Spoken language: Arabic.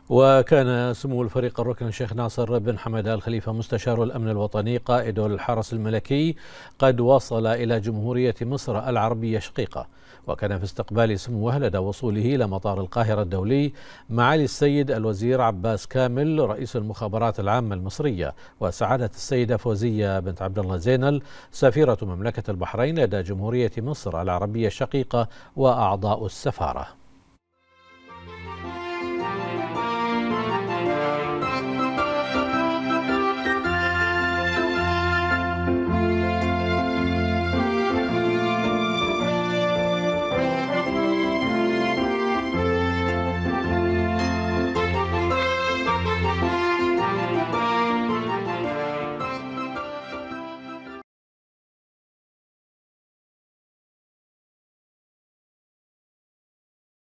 وكان سمو الفريق الركن الشيخ ناصر بن حمد آل خليفة مستشار الأمن الوطني قائد الحرس الملكي قد وصل إلى جمهورية مصر العربية الشقيقة، وكان في استقبال سموه لدى وصوله إلى مطار القاهرة الدولي معالي السيد الوزير عباس كامل رئيس المخابرات العامة المصرية، وسعادة السيدة فوزية بنت عبد الله زينل سفيرة مملكة البحرين لدى جمهورية مصر العربية الشقيقة وأعضاء السفارة.